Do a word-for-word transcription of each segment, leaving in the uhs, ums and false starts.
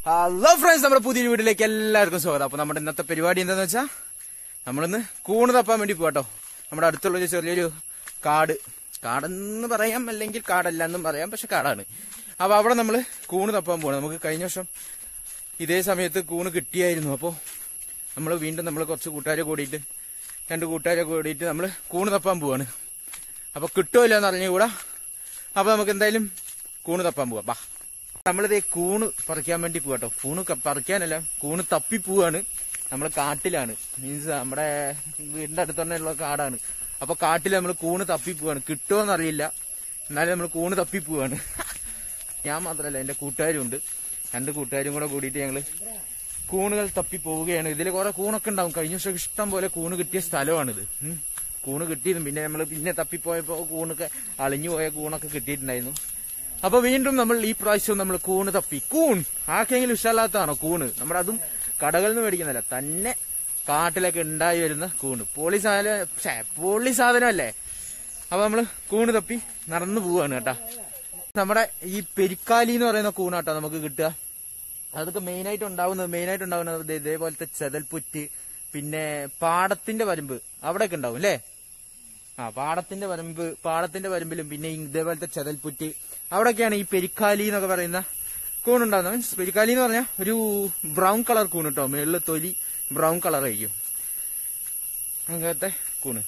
Hello friends, നമ്മുടെ പുതിയ വീട്ടിലേക്ക് എല്ലാവർക്കും സ്വാഗതം. അപ്പൊ നമ്മുടെ ഇന്നത്തെ പരിപാടി എന്താന്ന് വെച്ചാൽ നമ്മളിന്ന് കൂണ് തപ്പാൻ വേണ്ടി പോകട്ടോ. നമ്മുടെ അടുത്തുള്ളൊരു ചെറിയൊരു കാട്, കാടെന്ന് പറയാം അല്ലെങ്കിൽ കാടല്ല എന്നും പറയാം, പക്ഷെ കാടാണ്. അപ്പൊ അവിടെ നമ്മള് കൂണ് തപ്പാൻ പോകണം. നമുക്ക് കഴിഞ്ഞ വർഷം ഇതേ സമയത്ത് കൂണ് കിട്ടിയായിരുന്നു. അപ്പോൾ നമ്മൾ വീണ്ടും നമ്മൾ കുറച്ച് കൂട്ടുകാരെ കൂടിയിട്ട് രണ്ട് കൂട്ടുകാരെ കൂടിയിട്ട് നമ്മൾ കൂണ് തപ്പാൻ പോവാണ്. അപ്പൊ കിട്ടുമല്ലോ എന്ന് അറിഞ്ഞുകൂടാ. അപ്പൊ നമുക്ക് എന്തായാലും കൂണ് തപ്പാൻ പോവാം. ബാ, നമ്മളിതേ കൂണ് പറിക്കാൻ വേണ്ടി പോവാട്ടോ. കൂണ് പറിക്കാനല്ല, കൂണ് തപ്പി പോവാണ്. നമ്മള് കാട്ടിലാണ്, മീൻസ് നമ്മുടെ വീടിന്റെ അടുത്ത് തന്നെ ഉള്ള കാടാണ്. അപ്പൊ കാട്ടിൽ നമ്മൾ കൂണ് തപ്പി പോവാണ്. കിട്ടുമോന്ന് അറിയില്ല, എന്നാലും നമ്മൾ കൂണ് തപ്പി പോവാണ്. ഞാൻ മാത്രല്ല, എന്റെ കൂട്ടുകാരും ഉണ്ട്. രണ്ട് കൂട്ടുകാരും കൂടെ കൂടിയിട്ട് ഞങ്ങള് കൂണുകൾ തപ്പി പോവുകയാണ്. ഇതിൽ കുറെ കൂണൊക്കെ ഉണ്ടാവും. കഴിഞ്ഞ വർഷം ഇഷ്ടം പോലെ കൂണ് കിട്ടിയ സ്ഥലമാണിത്. കൂണ് കിട്ടിയതും പിന്നെ നമ്മൾ പിന്നെ തപ്പിപ്പോയപ്പോ കൂണൊക്കെ അളിഞ്ഞു പോയ കൂണൊക്കെ കിട്ടിയിട്ടുണ്ടായിരുന്നു. അപ്പൊ വീണ്ടും നമ്മൾ ഈ പ്രാവശ്യം നമ്മൾ കൂണ് തപ്പി. കൂൺ ആർക്കെങ്കിലും ഇഷ്ടമല്ലാത്തതാണോ കൂണ്? നമ്മുടെ അതും കടകളിൽ നിന്ന് മേടിക്കുന്നതല്ല, തന്നെ കാട്ടിലൊക്കെ ഉണ്ടായി വരുന്ന കൂണ്. പൊളി സാധനം, പൊളി സാധനമല്ലേ. അപ്പൊ നമ്മള് കൂണ് തപ്പി നടന്നു പോവാണ് കേട്ടാ. നമ്മുടെ ഈ പെരിക്കാലി എന്ന് പറയുന്ന കൂണാട്ടോ നമുക്ക് കിട്ടുക. അതൊക്കെ മെയിനായിട്ട് ഉണ്ടാവുന്നത് മെയിനായിട്ട് ഉണ്ടാവുന്നത് ഇതേപോലത്തെ ചെതൽപ്പുറ്റ്, പിന്നെ പാടത്തിന്റെ വരമ്പ് അവിടെയൊക്കെ ഉണ്ടാവും അല്ലേ. ആ പാടത്തിന്റെ വരമ്പ് പാടത്തിന്റെ വരമ്പിലും പിന്നെ ഇതേപോലത്തെ ചെതൽപ്പുറ്റ് അവിടെയൊക്കെയാണ് ഈ പെരിക്കാലി എന്നൊക്കെ പറയുന്ന കൂണുണ്ടാവുന്നത്. മീൻസ് പെരിക്കാലി എന്ന് പറഞ്ഞാൽ ഒരു ബ്രൗൺ കളർ കൂണ് കേട്ടോ. മേളില് തൊലി ബ്രൗൺ കളർ ആയിരിക്കും അങ്ങനത്തെ കൂണ്.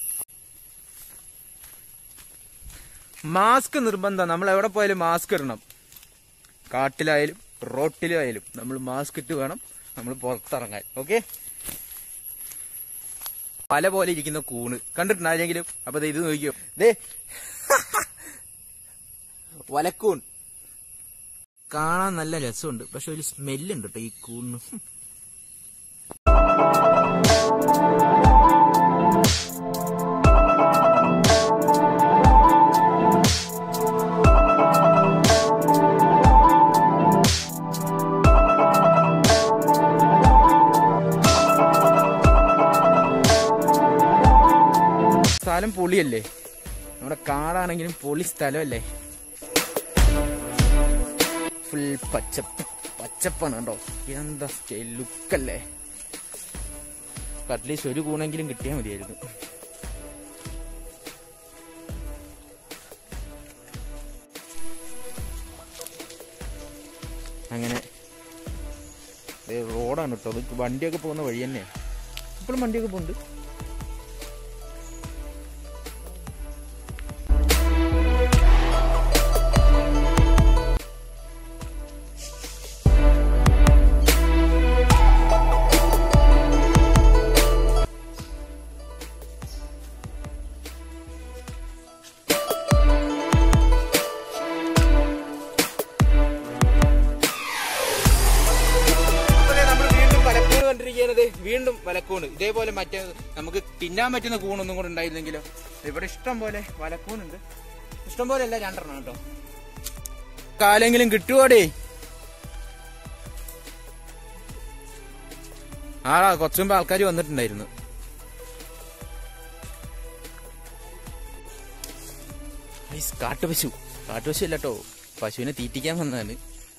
മാസ്ക് നിർബന്ധം. നമ്മൾ എവിടെ പോയാലും മാസ്ക് ഇടണം. കാട്ടിലായാലും റോട്ടിലായാലും നമ്മൾ മാസ്ക് ഇട്ട് വേണം നമ്മൾ പുറത്തിറങ്ങാൻ. ഓക്കെ, പല പോലെ ഇരിക്കുന്ന കൂണ് കണ്ടിട്ടുണ്ടായെങ്കിലും. അപ്പൊ ഇത് നോക്കിയോ, ദേ വലക്കൂൺ. കാണാൻ നല്ല രസമുണ്ട്, പക്ഷെ ഒരു സ്മെല്ലുണ്ട് കേട്ടോ ഈ കൂണിന്. സ്ഥലം പൊളിയല്ലേ, നമ്മുടെ കാടാണെങ്കിലും പൊളി സ്ഥലമല്ലേ. ഫുൾ പച്ചപ്പ് പച്ചപ്പാണ് കേട്ടോ. എന്താ സ്റ്റൈൽ ലുക്കല്ലേ. അറ്റ്ലീസ്റ്റ് ഒരു കൂണെങ്കിലും കിട്ടിയാൽ മതിയായിരുന്നു. അങ്ങനെ റോഡാണ് കേട്ടോ. അത് വണ്ടിയൊക്കെ പോകുന്ന വഴി തന്നെയാണ്. ഇപ്പോഴും വണ്ടിയൊക്കെ പോകുന്നുണ്ട്. വീണ്ടും വലക്കൂണ്. ഇതേപോലെ മറ്റേ നമുക്ക് തിന്നാൻ പറ്റുന്ന കൂണൊന്നും കൂടെ ഉണ്ടായിരുന്നെങ്കിലോ. ഇവിടെ ഇഷ്ടം പോലെ വലക്കൂണുണ്ട്. ഇഷ്ടം പോലെ അല്ല, രണ്ടെണ്ണം കേട്ടോ. കാലെങ്കിലും കിട്ടുവോടേ. ആളാ കുറച്ചു മുമ്പ് ആൾക്കാർ വന്നിട്ടുണ്ടായിരുന്നു. കാട്ടുപശു കാട്ടുപശു അല്ല കേട്ടോ, പശുവിനെ തീറ്റിക്കാൻ വന്നതാണ്.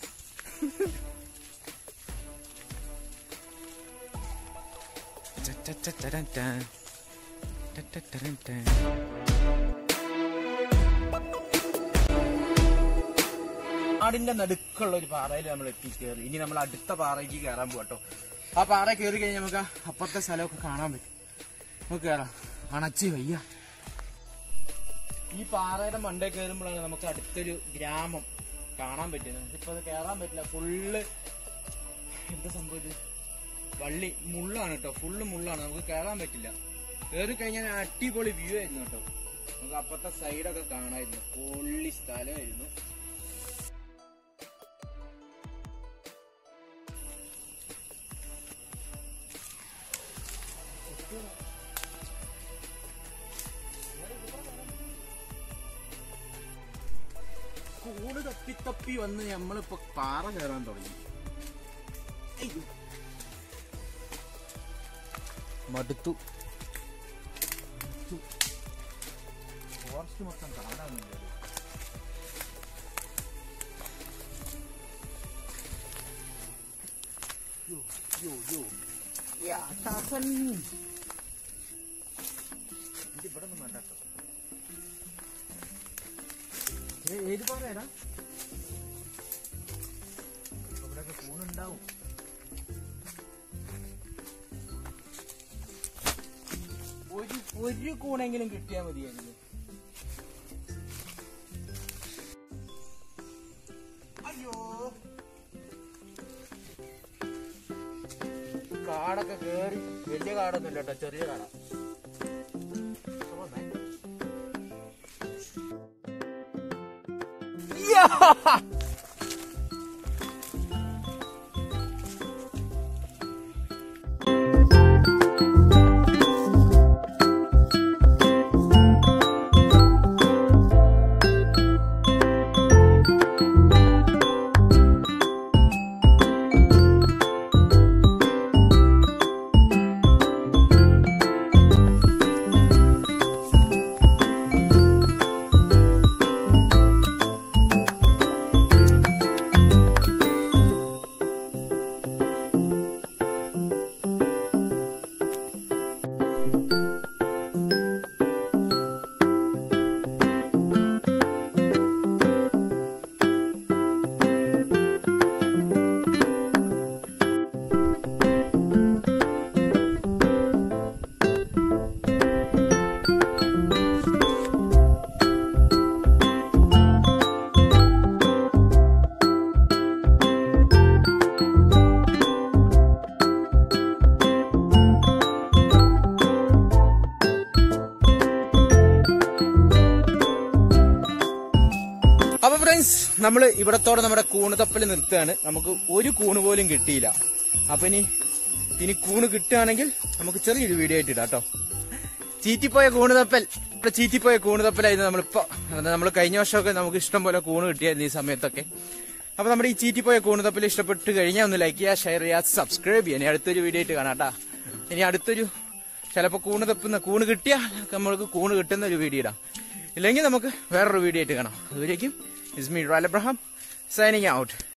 നാടിന്റെ നടുക്കുള്ള ഒരു പാറയിൽ നമ്മൾ എത്തിക്കേറി. ഇനി നമ്മൾ അടുത്ത പാറയ്ക്ക് കയറാൻ പോകട്ടോ. ആ പാറ കയറി കഴിഞ്ഞാൽ നമുക്ക് അപ്പുറത്തെ സ്ഥലമൊക്കെ കാണാൻ പറ്റും. നമുക്ക് കയറാം. അണച്ച് വയ്യ. ഈ പാറയുടെ മണ്ടേ കയറുമ്പോഴാണ് നമുക്ക് അടുത്തൊരു ഗ്രാമം കാണാൻ പറ്റുന്നത്. ഇപ്പൊ അത് കയറാൻ പറ്റില്ല. ഫുള്ള് എന്താ സംഭവം, വള്ളി മുള്ളാണ് കേട്ടോ. ഫുള്ള് മുള്ളാണ്, നമുക്ക് കയറാൻ പറ്റില്ല. കയറി കഴിഞ്ഞാൽ അടിപൊളി വ്യൂ ആയിരുന്നു കേട്ടോ. നമുക്ക് അപ്പുറത്തെ സൈഡൊക്കെ കാണാമായിരുന്നു. പൊള്ളി സ്ഥലമായിരുന്നു. കൂട് തപ്പി തപ്പി വന്ന് നമ്മളിപ്പോ പാറ കയറാൻ തുടങ്ങി. മടുത്തു. ഫോറസ്റ്റ് മൊത്തം കാടാണ്. യോ യോ യാ താസൻ ഇവിടെ ഒന്നും വേണ്ട. ഏത് പാറയാടാ? ഇവിടെയൊക്കെ കൂണുണ്ടാവും. ഒരു ഒരു കൂണെങ്കിലും കിട്ടിയാൽ മതിയായിരുന്നു. അയ്യോ, കാടൊക്കെ കേറി. വലിയ കാടൊന്നും ഇല്ല കേട്ടോ, ചെറിയ കാട. അപ്പൊ ഫ്രണ്ട്സ്, നമ്മള് ഇവിടത്തോടെ നമ്മുടെ കൂണ് തപ്പല് നിർത്തുകയാണ്. നമുക്ക് ഒരു കൂണ് പോലും കിട്ടിയില്ല. അപ്പൊ ഇനി ഇനി കൂണ് കിട്ടുകയാണെങ്കിൽ നമുക്ക് ചെറിയൊരു വീഡിയോ ആയിട്ട് ഇടാം കേട്ടോ. ചീറ്റിപ്പോയ കൂണ് തപ്പൽ, ഇവിടെ ചീറ്റിപ്പോയ കൂണ് തപ്പലായിരുന്നു നമ്മളിപ്പോ. നമ്മൾ കഴിഞ്ഞ വർഷമൊക്കെ നമുക്ക് ഇഷ്ടം പോലെ കൂണ് കിട്ടിയായിരുന്നു ഈ സമയത്തൊക്കെ. അപ്പൊ നമ്മുടെ ഈ ചീറ്റിപ്പോയ കൂണ് തപ്പൽ ഇഷ്ടപ്പെട്ട് കഴിഞ്ഞാൽ ഒന്ന് ലൈക്ക് ചെയ്യുക, ഷെയർ ചെയ്യുക, സബ്സ്ക്രൈബ് ചെയ്യുക. ഇനി അടുത്തൊരു വീഡിയോ ആയിട്ട് കാണാം കേട്ടാ. ഇനി അടുത്തൊരു ചിലപ്പോ കൂണ് തപ്പുന്ന കൂണ് കിട്ടിയാൽ നമ്മൾക്ക് കൂണ് കിട്ടുന്ന ഒരു വീഡിയോ ഇടാം. ഇല്ലെങ്കിൽ നമുക്ക് വേറൊരു വീഡിയോ ആയിട്ട് കാണാം. അതുവരേക്കും it's me Royal Abraham signing out.